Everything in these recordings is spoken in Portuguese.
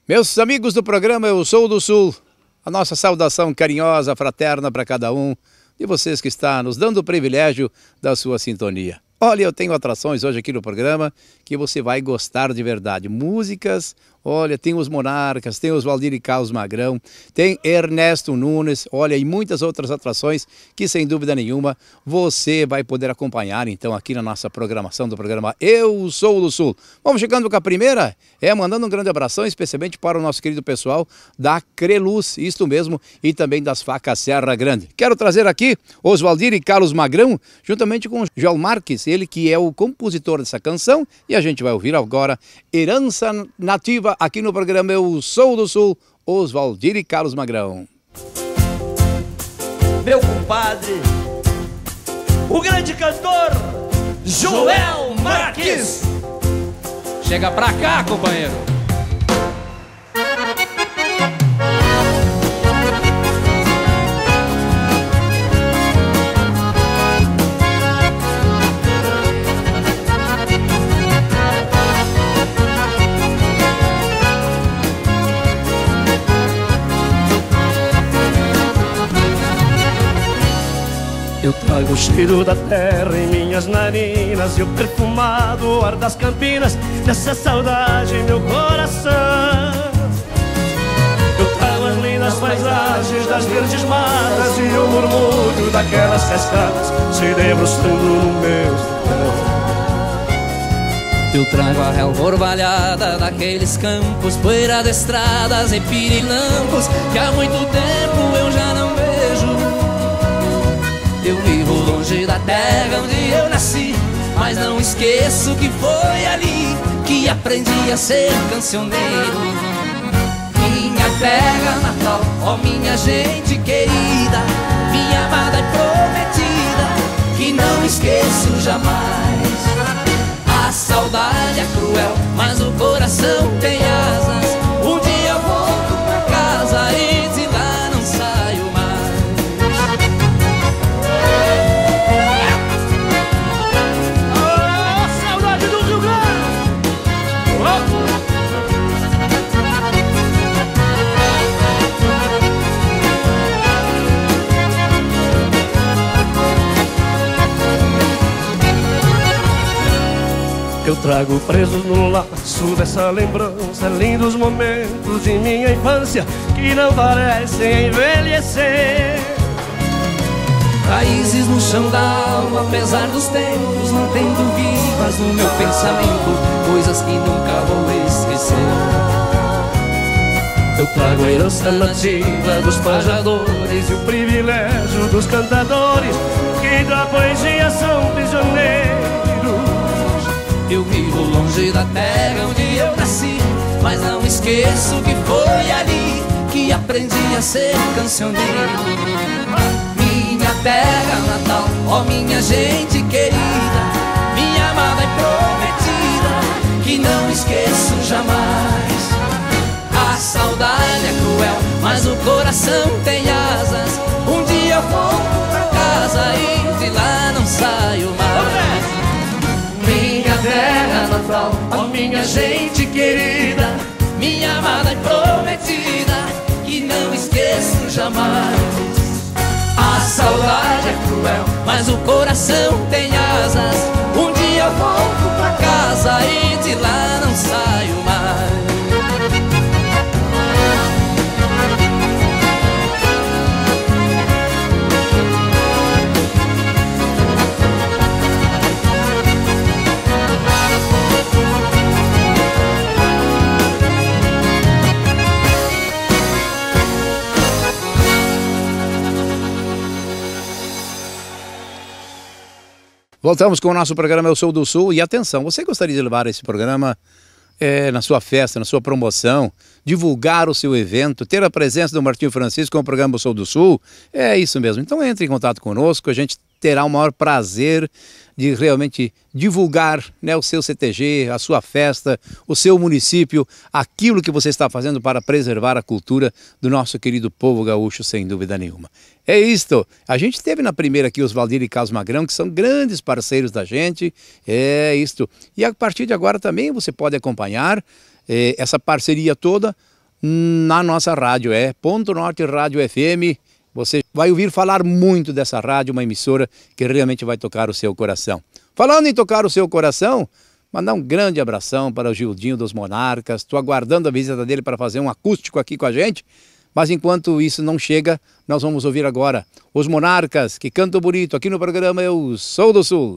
Meus amigos do programa Eu Sou do Sul, a nossa saudação carinhosa, fraterna para cada um de vocês que está nos dando o privilégio da sua sintonia. Olha, eu tenho atrações hoje aqui no programa que você vai gostar de verdade. Músicas, olha, tem os Monarcas, tem os Valdir e Carlos Magrão, tem Ernesto Nunes, olha, e muitas outras atrações que sem dúvida nenhuma você vai poder acompanhar então aqui na nossa programação do programa Eu Sou do Sul. Vamos chegando com a primeira, mandando um grande abração especialmente para o nosso querido pessoal da Creluz, isto mesmo, e também das Facas Serra Grande. Quero trazer aqui os Valdir e Carlos Magrão, juntamente com o Joel Marques, ele que é o compositor dessa canção, e a gente vai ouvir agora Herança Nativa aqui no programa Eu Sou do Sul, os Valdir e Carlos Magrão. Meu compadre, o grande cantor Joel Marques. Chega pra cá, companheiro. Eu trago o cheiro da terra em minhas narinas e o perfumado ar das campinas nessa saudade em meu coração. Eu trago as lindas paisagens das verdes matas e o murmúrio daquelas cascadas se debruçando no meu sertão. Eu trago a relva orvalhada daqueles campos, poeira de estradas e pirilampos que há muito tempo eu já não vejo. Eu vivo longe da terra onde eu nasci, mas não esqueço que foi ali que aprendi a ser cancioneiro. Minha terra natal, ó minha gente querida, minha amada e prometida, que não esqueço jamais. A saudade é cruel, mas o coração tem asas. Um dia eu volto pra casa e de lá não saio mais. Eu trago presos no laço dessa lembrança lindos momentos de minha infância que não parecem envelhecer. Raízes no chão da alma, apesar dos tempos, mantendo vivas no meu pensamento coisas que nunca vou esquecer. Eu trago a herança nativa dos pajadores e o privilégio dos cantadores que da poesia são prisioneiros. Eu vivo longe da terra onde eu nasci, mas não esqueço que foi ali que aprendi a ser cancioneiro. Minha terra natal, ó minha gente querida, minha amada e prometida, que não esqueço jamais. A saudade é cruel, mas o coração tem asas. Um dia eu volto pra casa e de lá não saio mais. Minha terra natal, ó minha gente querida, minha amada e prometida, que não esqueço jamais. A saudade é cruel, mas o coração tem asas. Um dia eu volto pra casa e de lá não saio mais. Voltamos com o nosso programa Eu Sou do Sul e atenção, você gostaria de levar esse programa na sua festa, na sua promoção, divulgar o seu evento, ter a presença do Martinho Francisco com o programa Eu Sou do Sul? É isso mesmo, então entre em contato conosco, a gente terá o maior prazer de realmente divulgar, né, o seu CTG, a sua festa, o seu município, aquilo que você está fazendo para preservar a cultura do nosso querido povo gaúcho, sem dúvida nenhuma. É isto, a gente teve na primeira aqui os Valdir e Carlos Magrão, que são grandes parceiros da gente, é isto. E a partir de agora também você pode acompanhar essa parceria toda na nossa rádio, Ponto Norte Rádio FM. Você vai ouvir falar muito dessa rádio, uma emissora que realmente vai tocar o seu coração. Falando em tocar o seu coração, mandar um grande abração para o Gildinho dos Monarcas. Estou aguardando a visita dele para fazer um acústico aqui com a gente. Mas enquanto isso não chega, nós vamos ouvir agora os Monarcas, que cantam bonito aqui no programa Eu Sou do Sul.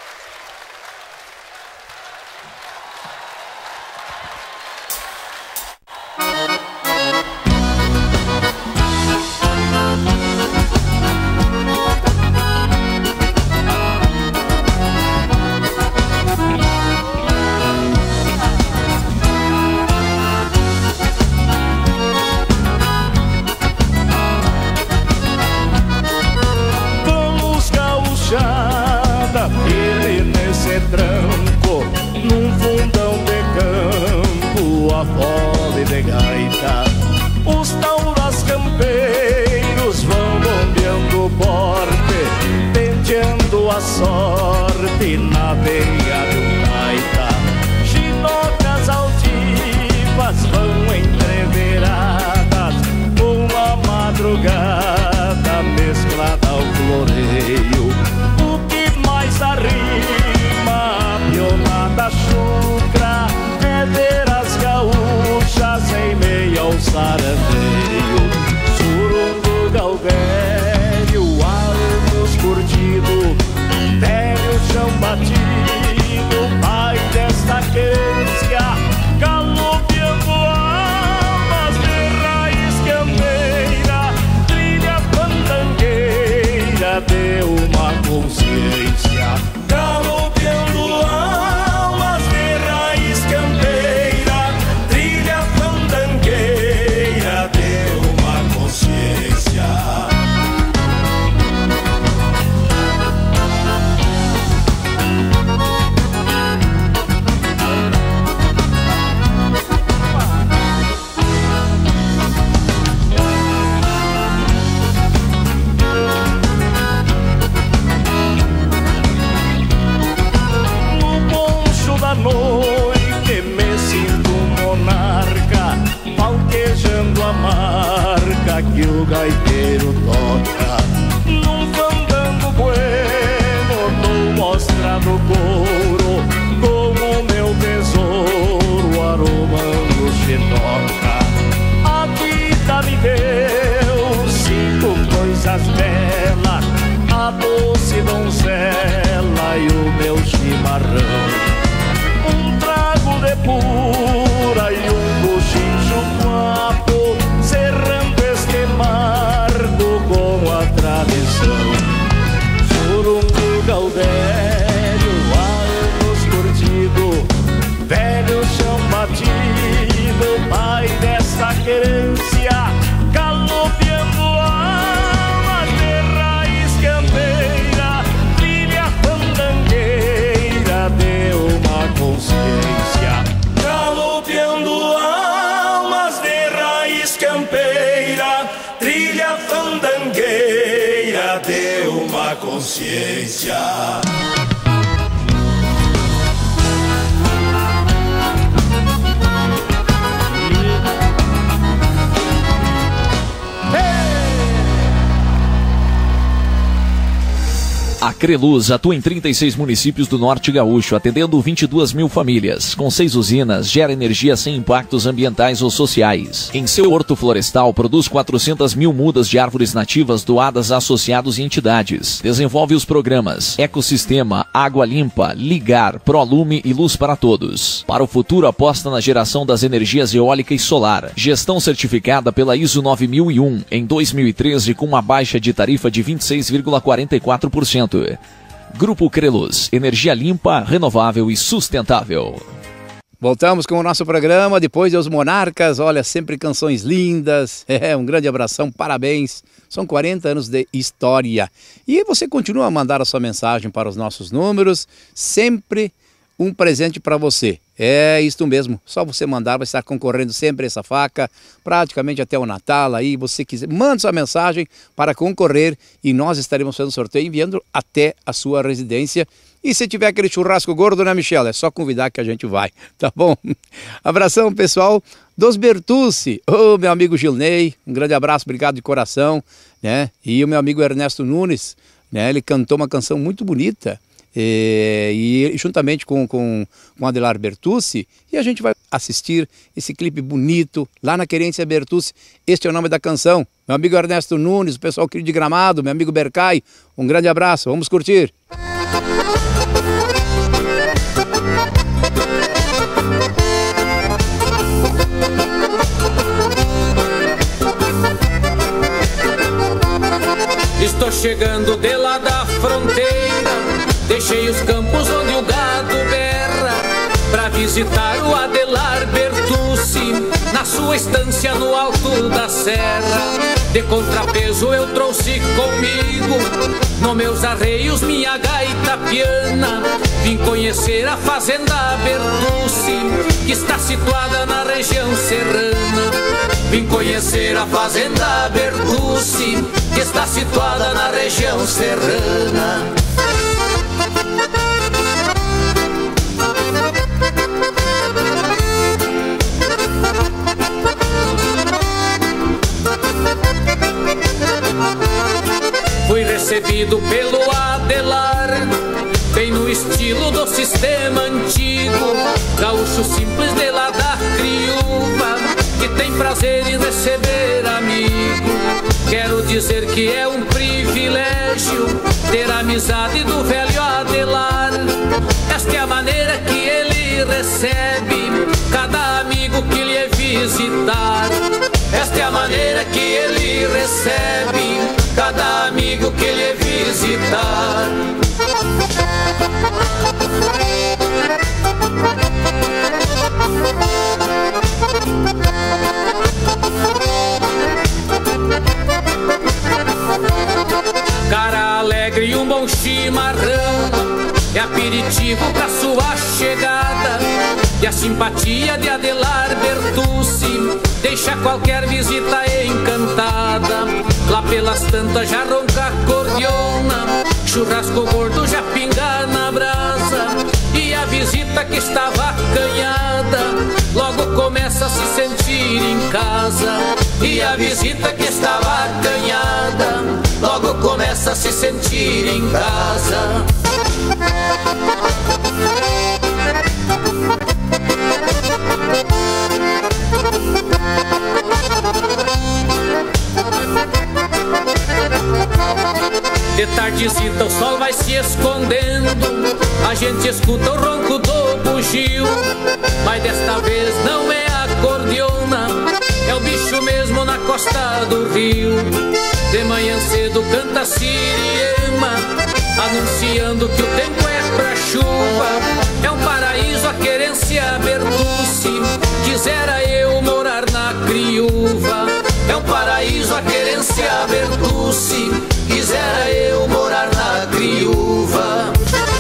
Sorte na veia do gaita, chinocas altivas vão entreveradas com a madrugada mesclada ao floreio. O que mais arrima a pionada chucra é ver as gaúchas em meio ao sarandeio. Surungo galvério, almos curtido, velho chão batido, pai desta querência, galopeando almas de raiz campeira, trilha fandangueira de uma consciência. Galopeando almas de raiz campeira, trilha fandangueira de uma consciência. Noite me sinto monarca, falquejando a marca que o gaiteiro toca. Num fandango bueno, dou mostra do couro, como meu tesouro aromando chinoca. A vida me deu 5 coisas belas, a doce donzela e o meu chimarrão. De pura e buchincho guapo, cerrando este marco com a tradição. Surungo gaudério, anos curtido, velho chão batido, pai desta querência, galopeando almas de raiz campeira, trilha fandangueira de uma consciência. Galopeando almas de raiz campeira, trilha fandangueira de uma consciência. A Creluz atua em 36 municípios do Norte Gaúcho, atendendo 22 mil famílias. Com 6 usinas, gera energia sem impactos ambientais ou sociais. Em seu horto florestal, produz 400 mil mudas de árvores nativas doadas a associados e entidades. Desenvolve os programas Ecossistema, Água Limpa, Ligar, Prolume e Luz para Todos. Para o futuro, aposta na geração das energias eólica e solar. Gestão certificada pela ISO 9001 em 2013 com uma baixa de tarifa de 26,44%. Grupo Creluz, energia limpa, renovável e sustentável. Voltamos com o nosso programa, depois dos Monarcas, olha, sempre canções lindas, um grande abração, parabéns, são 40 anos de história. E você continua a mandar a sua mensagem para os nossos números, sempre um presente para você. É isto mesmo, só você mandar, vai estar concorrendo sempre a essa faca, praticamente até o Natal, aí você quiser, manda sua mensagem para concorrer e nós estaremos fazendo sorteio enviando até a sua residência. E se tiver aquele churrasco gordo, né, Michele? É só convidar que a gente vai, tá bom? Abração, pessoal dos Bertucci, meu amigo Gilney, um grande abraço, obrigado de coração, né? E o meu amigo Ernesto Nunes, né? Ele cantou uma canção muito bonita, e juntamente com Adelar Bertucci, e a gente vai assistir esse clipe bonito lá na Querência Bertucci. Este é o nome da canção. Meu amigo Ernesto Nunes, o pessoal aqui de Gramado, meu amigo Bercai, um grande abraço, vamos curtir. Estou chegando de lá da fronteira, deixei os campos onde o gado berra, pra visitar o Adelar Bertucci, na sua estância no alto da serra. De contrapeso eu trouxe comigo, nos meus arreios minha gaita piana. Vim conhecer a fazenda Bertucci, que está situada na região serrana. Vim conhecer a fazenda Bertucci, que está situada na região serrana. Fui recebido pelo Adelar, bem no estilo do sistema antigo, gaúcho simples de lá da Criúva, que tem prazer em receber amigo. Quero dizer que é um privilégio ter a amizade do velho Adelar. Esta é a maneira que ele recebe cada amigo que lhe visitar. Esta é a maneira que ele recebe cada amigo que lhe visitar. Cara alegre e um bom chimarrão é aperitivo pra sua chegada. E a simpatia de Adelar Bertucci deixa qualquer visita encantada. Lá pelas tantas já ronca a cordiona, churrasco gordo já pinga na brasa, e a visita que estava acanhada logo começa a se sentir em casa. E a visita que estava acanhada logo começa a se sentir em casa. De tardezita o sol vai se escondendo, a gente escuta o ronco do bugio, mas desta vez não é a cordiona, é o bicho mesmo na costa do rio. De manhã cedo canta a siriema, anunciando que o tempo é pra chuva. É um paraíso a Querência Bertucci, quisera eu morar na Criúva. É um paraíso a Querência Bertucci, quisera eu morar na Criúva.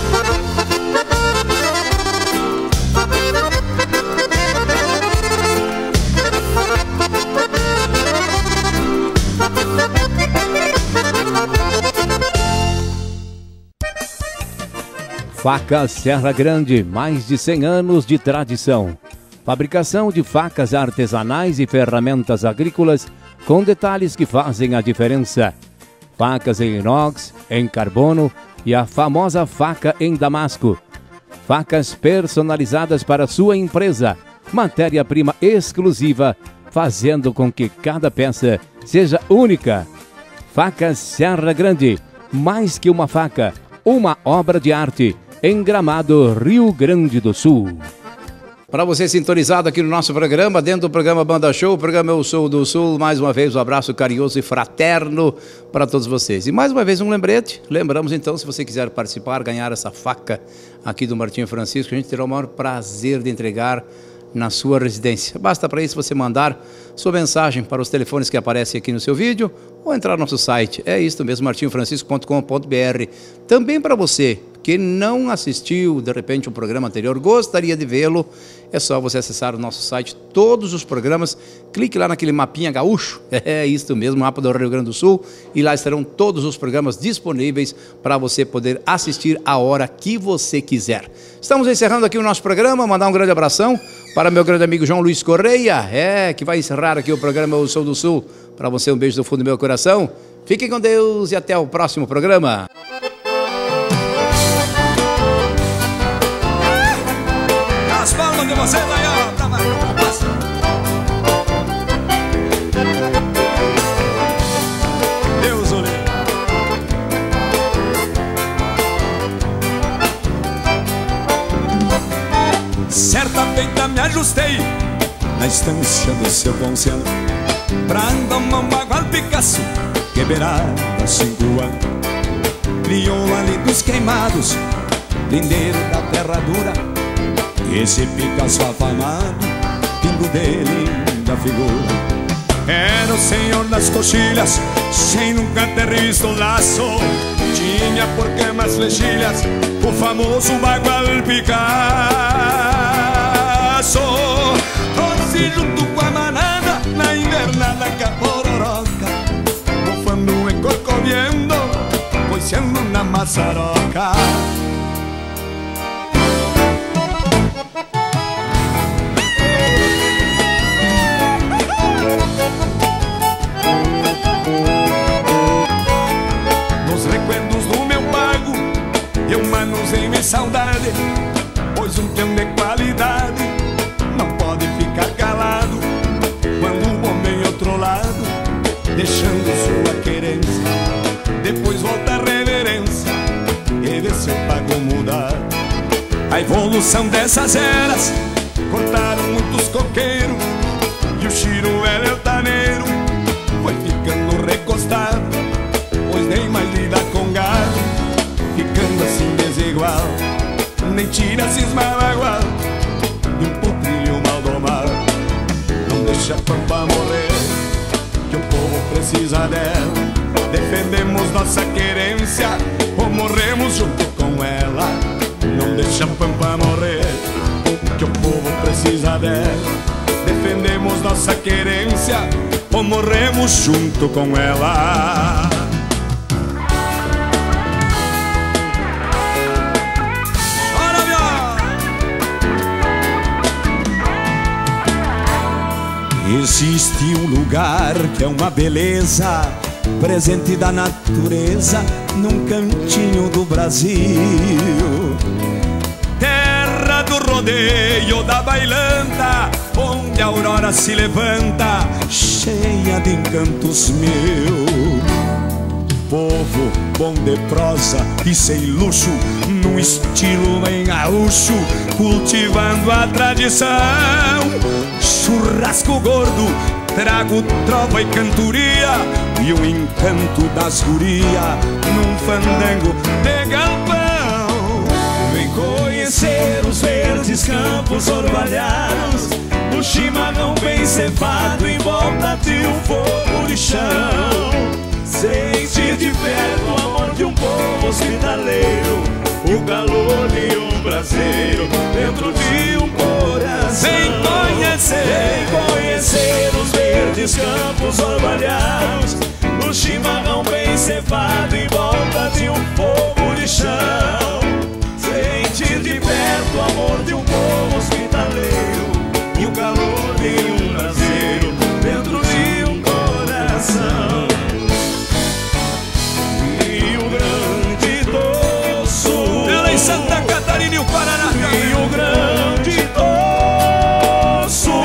Facas Serra Grande, mais de 100 anos de tradição. Fabricação de facas artesanais e ferramentas agrícolas com detalhes que fazem a diferença. Facas em inox, em carbono e a famosa faca em damasco. Facas personalizadas para sua empresa. Matéria-prima exclusiva, fazendo com que cada peça seja única. Facas Serra Grande, mais que uma faca, uma obra de arte, em Gramado, Rio Grande do Sul. Para você sintonizado aqui no nosso programa, dentro do programa Banda Show, o programa Eu Sou do Sul, mais uma vez um abraço carinhoso e fraterno para todos vocês. E mais uma vez um lembrete, lembramos então, se você quiser participar, ganhar essa faca aqui do Martinho Francisco, a gente terá o maior prazer de entregar na sua residência. Basta para isso você mandar sua mensagem para os telefones que aparecem aqui no seu vídeo ou entrar no nosso site. É isso mesmo, martinhofrancisco.com.br. Também para você que não assistiu, de repente, um programa anterior, gostaria de vê-lo, é só você acessar o nosso site, todos os programas, clique lá naquele mapinha gaúcho, é isso mesmo, mapa do Rio Grande do Sul, e lá estarão todos os programas disponíveis para você poder assistir a hora que você quiser. Estamos encerrando aqui o nosso programa, mandar um grande abração para meu grande amigo João Luiz Correia, que vai encerrar aqui o programa Eu Sou do Sul. Para você, um beijo do fundo do meu coração. Fiquem com Deus e até o próximo programa. As palmas de vocês aí, ó, pra marcar o compasso. Deus o livre. Certa feita me ajustei na estância do seu Ponciano, pra andar uma bagual Picasso que beirava 5 anos. Crioula ali dos queimados, lindeiro da terra dura, esse Picasso afamado, pingo dele da figura. Era o senhor das coxilhas, sem nunca ter visto laço, tinha por queimas flechilhas o famoso bagual Picasso. Trouxe junto com a manada na invernada capororoca, bufando e corcoviando, coiceando na maçaroca. Nos recuerdos do meu pago eu manusei minha saudade, pois um tempo de qualidade não pode ficar calado quando o homem outro lado, deixando sua querência, depois volta a reverência e vê seu pago mudar. A evolução dessas eras cortaram muitos coqueiros e o chiro velho-taneiro foi ficando recostado, pois nem mais lida com gado, ficando assim desigual, nem tira cisma bagual de um potrilho mal domado. Não deixa a pampa morrer, que o povo precisa dela. Defendemos nossa querência ou morremos junto com ela. Não deixa a pampa morrer, que o povo precisa dela. Defendemos nossa querência ou morremos junto com ela. Existe um lugar que é uma beleza, presente da natureza, num cantinho do Brasil. Terra do rodeio da bailanta, onde a aurora se levanta, cheia de encantos mil. Povo bom de prosa e sem luxo, num estilo bem gaúcho, cultivando a tradição. Churrasco gordo, trago, trova e cantoria, e o encanto das guria num fandango de galpão. Vem conhecer os verdes campos orvalhados, o chimarrão bem cevado em volta de um fogo de chão. Sentir de perto o amor de um povo hospitaleiro, o calor de um braseiro dentro de um coração. Vem conhecer os verdes campos orvalhados, o chimarrão bem cevado em volta de um fogo de chão. Sentir de perto o amor de um povo hospitaleiro e o calor de um braseiro dentro de um coração. Santa Catarina e o Paraná, Rio Grande do Sul.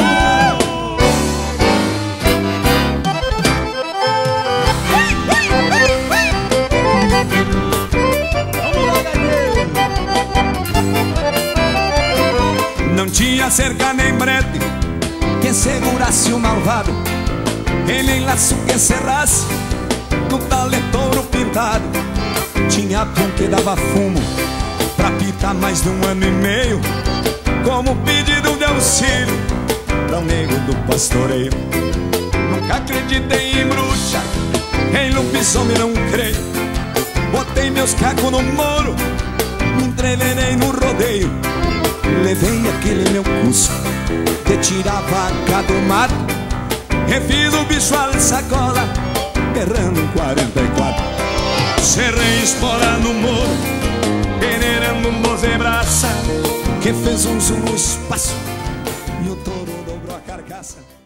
Não tinha cerca nem brete que segurasse o malvado, e nem laço que cerrasse no taletouro pintado. Tinha pão que dava fumo pra pitar mais de 1 ano e meio, como pedido de auxílio pra um nego do pastoreio. Nunca acreditei em bruxa, em lobisomem não creio. Botei meus cacos no moro entrevenei no rodeio. Levei aquele meu cusco que tira a vaca do mar. Refiz o bicho à sacola, errando um 44. Cerrei espora no morro, peneirando um 12 braça, que fez um zoom no espaço e o touro dobrou a carcaça.